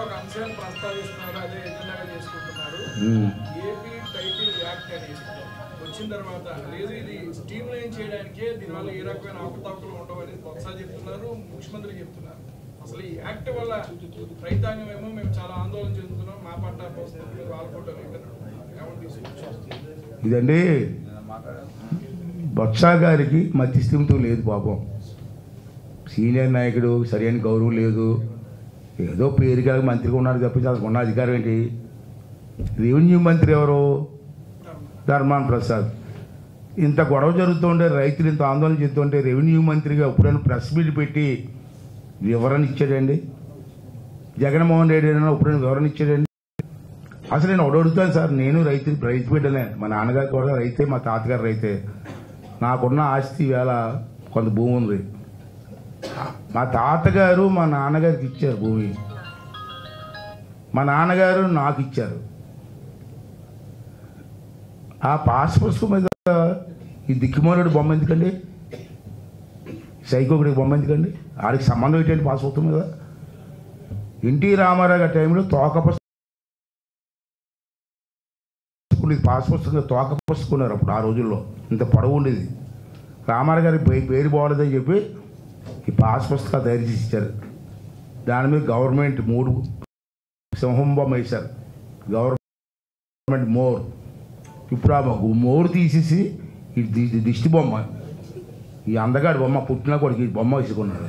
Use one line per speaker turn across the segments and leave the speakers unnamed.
ఒక అంశాన్ని ప్రస్తావిస్తున్నారు, అదే ఎజెండాగా చేసుకుంటున్నారు. ఏపీ టైటిల్ యాక్ట్ అనేది వచ్చిన తర్వాత లేదు ఇది స్ట్రీమ్ లైన్ చేయడానికే, దీనివల్ల ఏ రకమైన అవకతవకలు ఉండవని ఒకసారి చెప్తున్నారు, ముఖ్యమంత్రి చెప్తున్నారు. అసలు ఈ యాక్ట్ వల్ల రైతాంగం ఏమో మేము చాలా ఆందోళన చెందుతున్నాం, మా పంట వస్తుంది వాళ్ళ పంట
ఇదండి. బొత్స గారికి మధ్యస్థిమితం లేదు పాపం. సీనియర్ నాయకుడు, సరైన గౌరవం లేదు, ఏదో పేరుగా మంత్రిగా ఉన్నాడు తప్పించి అసలు ఉన్న అధికారం ఏంటి? రెవెన్యూ మంత్రి ఎవరు? ధర్మాన ప్రసాద్. ఇంత గొడవ జరుగుతుంటే, రైతులు ఇంత ఆందోళన చేస్తుంటే రెవెన్యూ మంత్రిగా ఎప్పుడైనా ప్రెస్ మీట్ పెట్టి వివరణ ఇచ్చాడండి? జగన్మోహన్ రెడ్డి అయినా ఎప్పుడైనా వివరణ ఇచ్చాడండి? అసలు నేను అడుగుతాను సార్, నేను రైతు బిడ్డనే, మా నాన్నగారు కూడా రైతే, మా తాతగారు రైతే. నాకున్న ఆస్తి వేళ కొంత భూమి ఉంది. మా తాతగారు మా నాన్నగారికి ఇచ్చారు భూమి, మా నాన్నగారు నాకు ఇచ్చారు. ఆ పాస్ పుస్తకం మీద ఈ దిక్కుమాలుడి బొమ్మ ఎందుకండి? సైకోకుడి బొమ్మ ఎందుకండి? ఆడికి సంబంధం ఏంటండి పాస్ పుస్తకం మీద? ఎన్టీ రామారావు గారి టైంలో తోక పుస్తకం, పాస్ పుస్తకం తోక పుస్తకున్నారు అప్పుడు. ఆ రోజుల్లో ఇంత పొడవు ఉండేది. రామారావు గారి పేరు బాగోలేదని చెప్పి ఈ పాస్ పుస్తకాలు తయారు చేసి ఇచ్చారు. దాని మీద గవర్నమెంట్ 3 సింహం బొమ్మ వేశారు, గవర్నమెంట్ మోర్. ఇప్పుడు ఆ మోరు తీసేసి ఈ దిష్టి బొమ్మ, ఈ అందగాడి బొమ్మ, పుట్టిన కొడుకు ఈ బొమ్మ వేసుకున్నాడు.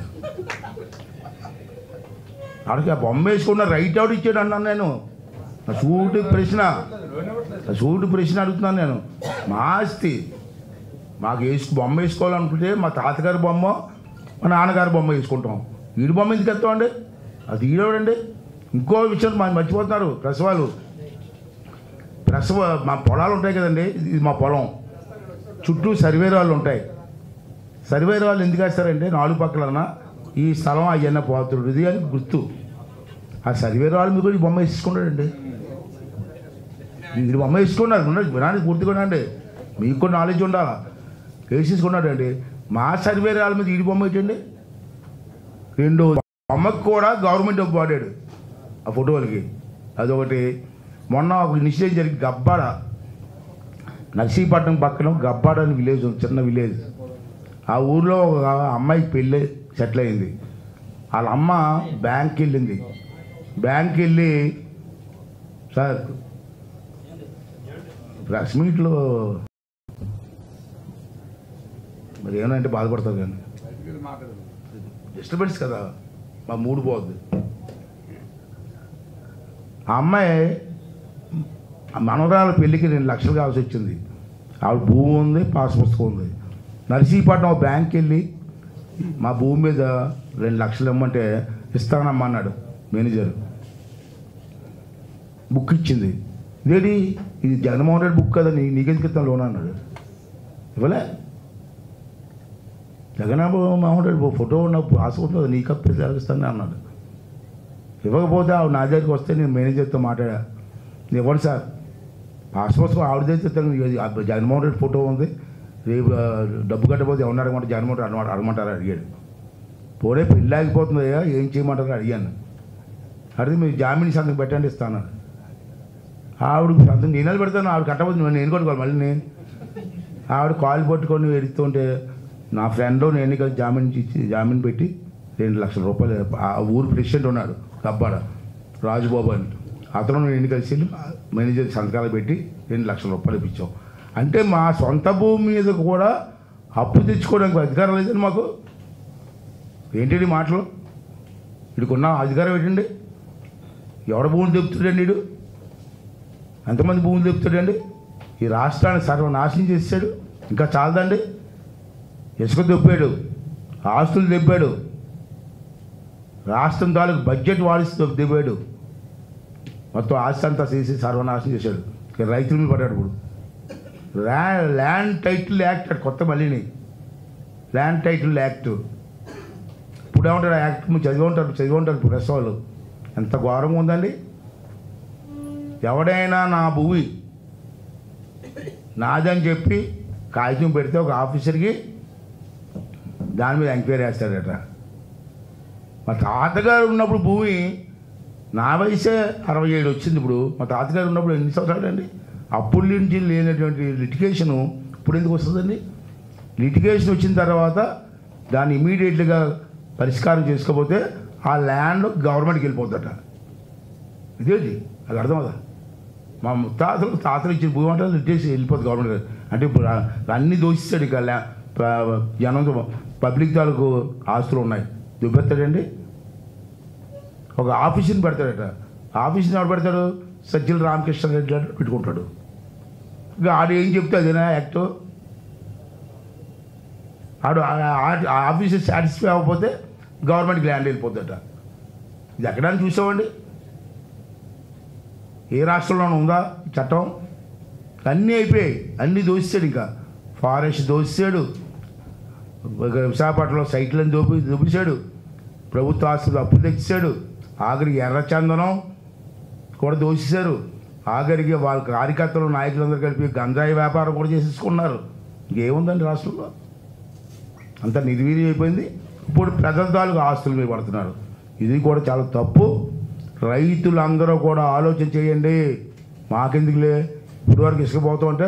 అక్కడికి ఆ బొమ్మ వేసుకున్న రైట్ అవుట్ ఇచ్చాడు అన్నాను నేను. సూటి ప్రశ్న అడుగుతున్నాను నేను. మా ఆస్తి మాకు బొమ్మ వేసుకోవాలనుకుంటే మా తాతగారి బొమ్మ, మా నాన్నగారి బొమ్మ వేసుకుంటాం. వీడి బొమ్మ ఎందుకు ఎత్తామండి? అది ఈడవడండి. ఇంకో విషయం మర్చిపోతున్నారు ప్రసవ మా పొలాలు ఉంటాయి కదండి, ఇది మా పొలం చుట్టూ సర్వేర్ వాళ్ళు ఉంటాయి. సర్వేర్ వాళ్ళు ఎందుకు వేస్తారంటే 4 పక్కలన్నా ఈ స్థలం అయ్యన్న పోతుడు అని గుర్తు. ఆ సర్వేర్ వాళ్ళు మీకు ఈ బొమ్మ వేసుకున్నాడండి, వీడి బొమ్మ వేసుకున్నారు. వినానికి గుర్తుకున్నాండి, మీకు కూడా నాలెడ్జ్ ఉండాలా. వేసేసుకున్నాడండి. మా సర్వేర్ వాళ్ళ మీద వీడి బొమ్మ ఏంటండి? 2 బొమ్మకు కూడా గవర్నమెంట్ డబ్బు వాడాడు ఆ ఫోటోలకి. అదొకటి. మొన్న ఒక నిశ్చయం జరిగి గబ్బాడ, నర్సీపట్నం పక్కన గబ్బాడ అని విలేజ్ ఉంది, చిన్న విలేజ్. ఆ ఊర్లో ఒక అమ్మాయికి పెళ్ళి సెటిల్ అయింది. వాళ్ళ అమ్మ బ్యాంక్కి వెళ్ళింది. బ్యాంక్కి వెళ్ళి సార్ ప్రెస్ మీట్లో మరి ఏమంటే బాధపడతారు కానీ డిస్టర్బెన్స్ కదా, మా మూడు పోద్ది. ఆ అమ్మాయి మనవరాల పెళ్ళికి 2 లక్షలు కావాల్సి వచ్చింది. ఆవిడ భూమి ఉంది, పాస్ పుస్తకం ఉంది. నర్సీపట్నం బ్యాంక్కి వెళ్ళి మా భూమి మీద 2 లక్షలు ఇమ్మంటే ఇస్తానమ్మా అన్నాడు మేనేజర్. బుక్ ఇచ్చింది. ఇదేంటి ఇది జగన్మోహన్ రెడ్డి బుక్ కదా, నీకెందుకు ఇస్తాను లోన్ అన్నాడు. ఇవ్వలే. జగన్మోహన్ రెడ్డి ఫోటో ఉన్న పాస్ ఉంటుంది, నీకు అప్పేసి జరిగిస్తాను అన్నాడు. ఇవ్వకపోతే ఆవిడ నా దగ్గరికి వస్తే నేను మేనేజర్తో మాట్లాడా, ఇవ్వండి సార్ పాస్ పుస్తకం ఆవిడదైతే జగన్మోహన్ రెడ్డి ఫోటో ఉంది, రేపు డబ్బు కట్టకపోతే ఎవరిని అడగమంటే జగన్మోహన్ రెడ్డి అడగమంటారు అడిగాడు. పోనీ పెళ్ళి ఆగిపోతుందయ్యా ఏం చేయమంటారు అడిగాను. అడిగితే మీరు జామీన్ సంతకం పెట్టండి ఇస్తాను. ఆవిడకి సంతకం నేను పెడతాను, ఆవిడ కట్టబోతుంది నేను కొట్టుకోవాలి. మళ్ళీ నేను ఆవిడ కాలు పట్టుకొని ఎడుతుంటే నా ఫ్రెండ్ నేను కలిసి జామీన్ పెట్టి 2 లక్షల రూపాయలు. ఆ ఊరు ప్రెసిడెంట్ ఉన్నాడు గబ్బాడ రాజుబాబు అని, అతను నేను కలిసి వెళ్ళి మేనేజర్ సంతకాలు పెట్టి 2 లక్షల రూపాయలు ఇప్పించాం. అంటే మా సొంత భూమి మీద కూడా అప్పు తెచ్చుకోవడానికి అధికారం లేదండి మాకు. ఏంటి మాటలు? వీడికున్న అధికారం ఏంటండి? ఎవడ భూములు తెప్పుతాడండి వీడు? ఎంతమంది భూములు తెప్పుతాడండి? ఈ రాష్ట్రాన్ని సర్వనాశనం చేశాడు. ఇంకా చాలదండి, ఇసుక తెప్పాడు, ఆస్తులు తెప్పాడు, రాష్ట్రం తాలూకు బడ్జెట్ వాడిస్తూ తెప్పాడు, మొత్తం ఆస్తి అంతా చేసి సర్వనాశనం చేశాడు. ఇక రైతుల మీద పడ్డాడు. ఇప్పుడు ల్యాండ్ టైటిల్ యాక్ట్ కొత్త మళ్ళీని ల్యాండ్ టైటిల్ యాక్ట్. ఇప్పుడు ఏమంటారు యాక్ట్ చదివి ఉంటారు ప్రెస్ వాళ్ళు. ఎంత ఘోరంగా ఉందండి. ఎవడైనా నా భూమి నాదని చెప్పి కాగితం పెడితే ఒక ఆఫీసర్కి దాని మీద ఎంక్వైరీ చేస్తాడట. మా తాతగారు ఉన్నప్పుడు భూమి నా వయసే 67 వచ్చింది. ఇప్పుడు మా తాతగారు ఉన్నప్పుడు ఎన్ని సంవత్సరాలు అండి? అప్పుడు నుంచి లేనటువంటి లిటిగేషను ఇప్పుడు ఎందుకు వస్తుందండి? లిటిగేషన్ వచ్చిన తర్వాత దాన్ని ఇమీడియట్గా పరిష్కారం చేసుకోకపోతే ఆ ల్యాండ్ గవర్నమెంట్కి వెళ్ళిపోద్దట. ఇదేంటి అది అర్థమవుదా? మా తాతలు ఇచ్చిన భూమి అంటే లిటిగేషన్ వెళ్ళిపోతుంది గవర్నమెంట్. అంటే ఇప్పుడు అన్నీ దోషిస్తాడు. ఇక జనం పబ్లిక్ తాలూకు ఆస్తులు ఉన్నాయి చూపెడతాడండి. ఒక ఆఫీసుని పెడతాడట. ఆఫీసుని ఎవరు పెడతాడు? సజ్జల రామకృష్ణ రెడ్డి గారు పెట్టుకుంటాడు. ఇక ఆడు ఏం చెప్తే అదేనా యాక్ట్? ఆడు ఆఫీసు సాటిస్ఫై అవ్వకపోతే గవర్నమెంట్కి ల్యాండ్ వెళ్ళిపోద్దట. ఇది ఎక్కడానికి చూసామండి? ఏ రాష్ట్రంలోనూ ఉందా చట్టం? అన్నీ అయిపోయాయి, అన్నీ దోషిస్తాడు. ఇంకా ఫారెస్ట్ దోషిస్తాడు, విశాఖపట్నంలో సైట్లను దోపించాడు, ప్రభుత్వ ఆస్తులు అప్పులు తెచ్చాడు, ఆఖరికి ఎర్రచందనం కూడా దోషిస్తారు, ఆఖరికి వాళ్ళ కార్యకర్తలు నాయకులందరూ కలిపి గంజాయి వ్యాపారం కూడా చేసేసుకున్నారు. ఇంకేముందండి రాష్ట్రంలో? అంతా నిర్వీర్యం అయిపోయింది. ఇప్పుడు ప్రజల తాలూకు ఆస్తుల మీద పడుతున్నారు. ఇది కూడా చాలా తప్పు. రైతులందరూ కూడా ఆలోచన చేయండి. మాకెందుకులే, ఇప్పుడు వరకు ఇసుక పోతూ ఉంటే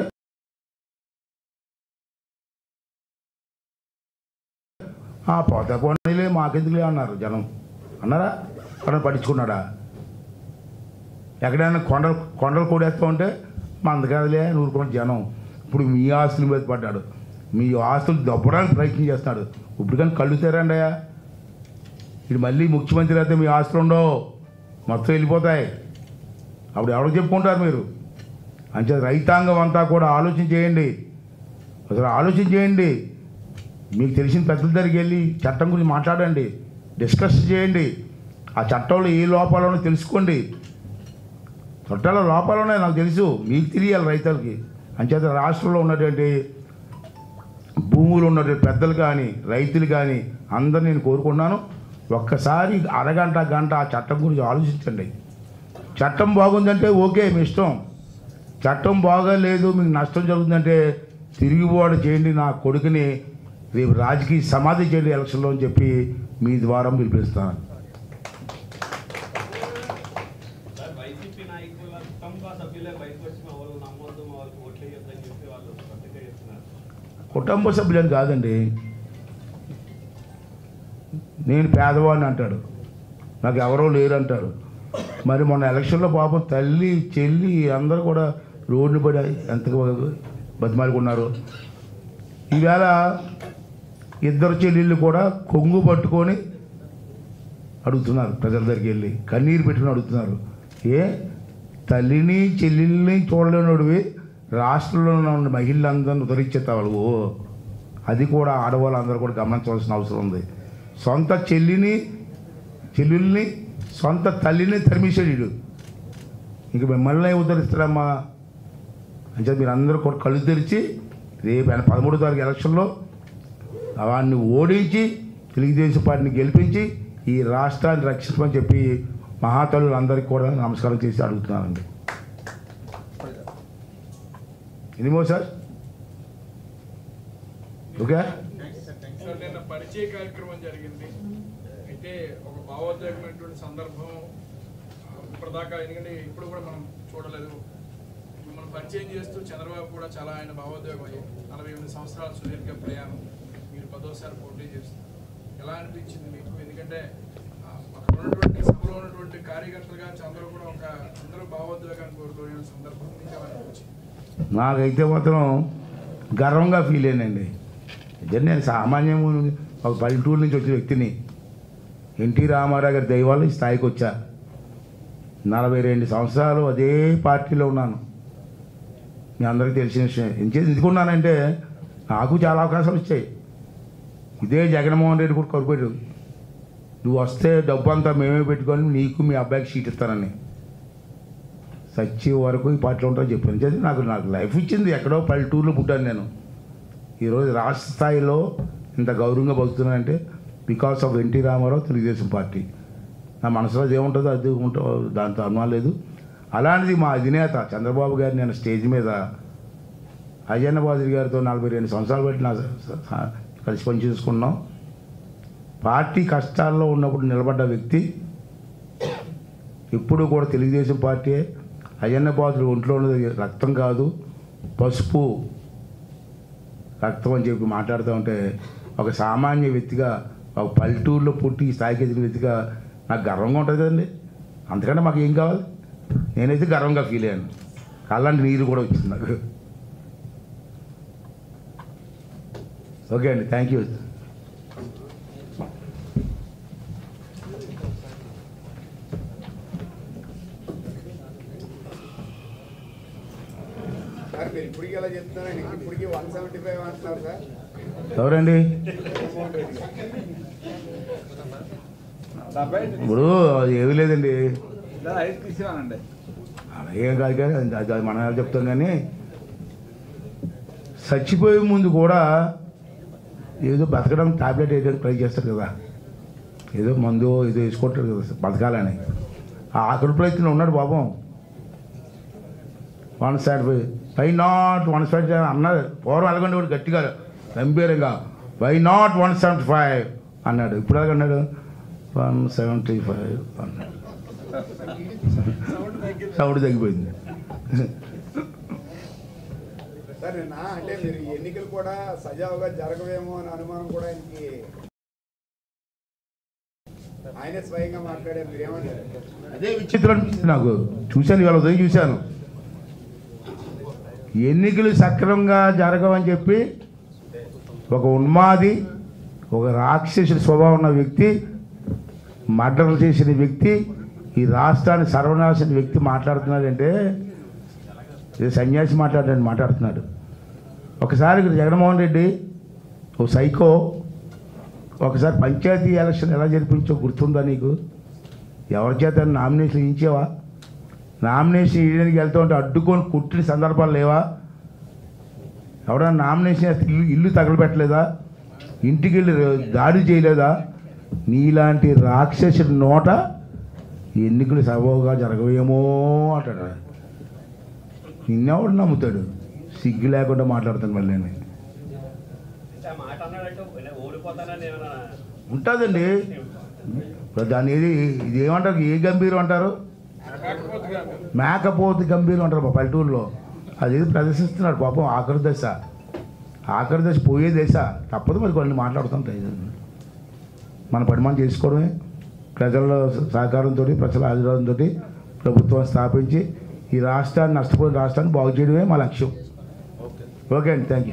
పోతే పోనీలే మాకెందుకులే అన్నారు జనం. అన్నారా? అక్కడ పట్టించుకున్నాడా? ఎక్కడైనా కొండలు కూడేస్తూ ఉంటే మందకాదులే నూరుకున్న జనం. ఇప్పుడు మీ ఆస్తుల మీద పడ్డాడు, మీ ఆస్తులు దబ్బడానికి ప్రయత్నం చేస్తున్నాడు. ఇప్పుడు కానీ కళ్ళు తెరండి అయ్యా. ఇది మళ్ళీ ముఖ్యమంత్రి అయితే మీ ఆస్తులు ఉండవు, మొత్తం వెళ్ళిపోతాయి. అప్పుడు ఎవరికి చెప్పుకుంటారు మీరు? అంటే రైతాంగం అంతా కూడా ఆలోచన చేయండి. అసలు ఆలోచన చేయండి. మీకు తెలిసిన పెద్దల దగ్గరికి వెళ్ళి చట్టం గురించి మాట్లాడండి, డిస్కస్ చేయండి. ఆ చట్టంలో ఏ లోపాలను తెలుసుకోండి. చట్టాల లోపాలు ఉన్నాయి నాకు తెలుసు, మీకు తెలియాలి రైతులకి. అంచేత రాష్ట్రంలో ఉన్నటువంటి భూములు ఉన్నటువంటి పెద్దలు కానీ రైతులు కానీ అందరూ నేను కోరుకున్నాను, ఒక్కసారి అరగంట గంట ఆ చట్టం గురించి ఆలోచించండి. చట్టం బాగుందంటే ఓకే మీ ఇష్టం, చట్టం బాగాలేదు మీకు నష్టం జరుగుతుందంటే తిరిగిపోవడం చేయండి. నా కొడుకుని రేపు రాజకీయ సమాధి చేయండి ఎలక్షన్లో అని చెప్పి మీ ద్వారా పిలిపిస్తాను. కుటుంబ సభ్యులని కాదండి, నేను పేదవాడిని అంటాడు, నాకు ఎవరో లేరు అంటారు. మరి మొన్న ఎలక్షన్లో పాపం తల్లి చెల్లి అందరూ కూడా రోడ్డు పడి ఎంతగా బతిమాలుకున్నారు. ఈవేళ ఇద్దరు చెల్లెళ్ళు కూడా కొంగు పట్టుకొని అడుగుతున్నారు, ప్రజల దగ్గరికి వెళ్ళి కన్నీరు పెట్టుకుని అడుగుతున్నారు. ఏ తల్లిని చెల్లెల్ని చూడలేనోడివి రాష్ట్రంలో ఉన్న మహిళలందరినీ ఉదరించేతావు. అది కూడా ఆడవాళ్ళందరూ కూడా గమనించవలసిన అవసరం ఉంది. సొంత చెల్లెల్ని సొంత తల్లిని తరిమేసాడు వీడు, ఇంక మిమ్మల్ని ఉద్ధరిస్తారమ్మా అంటే మీరు అందరూ కూడా కళ్ళు తెరిచి రేపు 13వ తారీఖు ఎలక్షన్లో వాడిని ఓడించి తెలుగుదేశం పార్టీని గెలిపించి ఈ రాష్ట్రాన్ని రక్షించమని చెప్పి మహాతల్లులందరికీ కూడా నమస్కారం చేసి అడుగుతున్నానండి. ఎనిమో సార్ ఓకే
సార్, నిన్న పరిచయ కార్యక్రమం జరిగింది. అయితే ఒక భావోద్వేగమైనటువంటి సందర్భం ఇప్పటిదాకా, ఎందుకంటే ఇప్పుడు కూడా మనం చూడలేదు. మనం పరిచయం చేస్తూ చంద్రబాబు కూడా చాలా ఆయన భావోద్వేగం అయ్యి 48 సంవత్సరాల సుదీర్ఘ ప్రయాణం, మీరు 10వ పోటీ చేస్తారు. ఎలా అనిపించింది మీకు? ఎందుకంటే అక్కడ ఉన్నటువంటి సభలో ఉన్నటువంటి కార్యకర్తలుగా అందరూ కూడా అందరూ భావోద్వేగాన్ని కోరుకునే సందర్భం మీకు ఎలా అనిపించింది?
నాకైతే మాత్రం గర్వంగా ఫీల్ అయ్యానండి. నేను సామాన్యం ఒక పల్లెటూరు నుంచి వచ్చిన వ్యక్తిని. ఎన్టీ రామారావు గారి దయ వల్ల ఈ స్థాయికి వచ్చా. 42 సంవత్సరాలు అదే పార్టీలో ఉన్నాను. మీ అందరికీ తెలిసిన విషయం. ఎందుకున్నానంటే నాకు చాలా అవకాశాలు వచ్చాయి. ఇదే జగన్మోహన్ రెడ్డి కూడా కొరిపెట్టు, నువ్వు వస్తే డబ్బు అంతా మేమే పెట్టుకొని నీకు మీ అబ్బాయికి సీట్ ఇస్తానని. సచ్చే వరకు ఈ పార్టీలో ఉంటారని చెప్పాను. నాకు లైఫ్ ఇచ్చింది. ఎక్కడో పల్లెటూరులో పుట్టాను నేను. ఈరోజు రాష్ట్ర స్థాయిలో ఇంత గౌరవంగా బతుకుతున్నానంటే because of NT Rama Rao, Telugu Desam party. నా మనసులో ఏముంటుందో అది ఉంటుందో దాంతో అనుమానం లేదు. అలాంటిది మా అధినేత చంద్రబాబు గారు నేను స్టేజ్ మీద అజయన్న బాద్రి గారితో 42 సంవత్సరాలు బట్టి కలిసి పనిచేసుకున్నాం. పార్టీ కష్టాల్లో ఉన్నప్పుడు నిలబడ్డ వ్యక్తి. ఎప్పుడు కూడా తెలుగుదేశం పార్టీ అయ్యన్న పాత్రుడు ఒంట్లో ఉన్నది రక్తం కాదు పసుపు రక్తం అని చెప్పి మాట్లాడుతూ ఉంటే ఒక సామాన్య వ్యక్తిగా ఒక పల్లెటూరులో పుట్టి ఈ స్థాయికి ఎదిగిన వ్యక్తిగా నాకు గర్వంగా ఉంటుంది కదండి. అంతకంటే మాకు ఏం కావాలి? నేనైతే గర్వంగా ఫీల్ అయ్యాను. కళ్ళంటి నీరు కూడా వచ్చింది నాకు. ఓకే అండి, థ్యాంక్ యూ.
సార్ మీరు ఇప్పటికి ఎలా చెప్తున్నారండి? ఇప్పటికి 175 అంటున్నారు సార్.
ఎవరండి? ఇప్పుడు అది ఏమీ లేదండి, అలాగే కాదు కానీ అది మనం ఎలా చెప్తాం. కానీ చచ్చిపోయే ముందు కూడా ఏదో బతకడం టాబ్లెట్ వేయడానికి ట్రై చేస్తారు కదా, ఏదో మందు ఏదో వేసుకుంటారు కదా బతకాలని. ఆ ఆఖరి ప్రయత్నం ఉన్నాడు పాపం. 175 వై నాట్ 175 అన్నారు. పూర్వం ఎలాగండి కూడా గట్టిగా గంభీరంగా వై నాట్ 175 అన్నాడు. ఇప్పుడు ఎలాగన్నాడు 175 అన్నాడు. సౌండ్ తగ్గిపోయింది.
సార్ నిన్న అంటే మీరు ఎన్నికలు కూడా సజావుగా జరగవేమో అని అనుమానం కూడా ఆయనే స్వయంగా మాట్లాడారు. మీరు ఏమంటారు?
అదే విచిత్రం అనిపించింది నాకు. చూశాను, ఇవాళ ఉదయం చూశాను. ఎన్నికలు సక్రమంగా జరగవని చెప్పి ఒక ఉన్మాది, ఒక రాక్షసుడి స్వభావం ఉన్న వ్యక్తి, మర్డర్లు చేసిన వ్యక్తి, ఈ రాష్ట్రాన్ని సర్వనాశన వ్యక్తి మాట్లాడుతున్నాడంటే ఇది సన్యాసి మాట్లాడుతున్నాడు. ఒకసారి జగన్మోహన్ రెడ్డి ఓ సైకో ఒకసారి పంచాయతీ ఎలక్షన్ ఎలా జరిపించో గుర్తుందా నీకు? ఎవరి చేత నామినేషన్ ఇచ్చావా? నామినేషన్ ఇవ్వడానికి వెళ్తూ ఉంటే అడ్డుకొని కుట్టిన సందర్భాలు లేవా? ఎవడన్నా నామినేషన్ ఇల్లు తగలబెట్టలేదా? ఇంటికి వెళ్ళి దాడి చేయలేదా? నీలాంటి రాక్షసుడి నోట ఎన్నికలు సబోగా జరగవేమో అంటాడు. నిన్నెవడు నమ్ముతాడు? సిగ్గు లేకుండా మాట్లాడుతాను మళ్ళీ నేను. ఉంటుందండి దాన్ని. ఇది ఏమంటారు? ఏ గంభీరం అంటారు? మేకపోతు గంభీరం అంటారు మా పల్లెటూరులో. అది ప్రదర్శిస్తున్నాడు పాపం. ఆఖరి దశ పోయే దశ తప్పదు మరి. కొన్ని మాట్లాడుతుంటాయి. మన పని మనం చేసుకోవడమే. ప్రజల సహకారంతో, ప్రజల ఆశీర్వాదంతో ప్రభుత్వం స్థాపించి ఈ రాష్ట్రాన్ని, నష్టపోయిన రాష్ట్రాన్ని బాగు చేయడమే మా లక్ష్యం. ఓకే అండి, థ్యాంక్ యూ.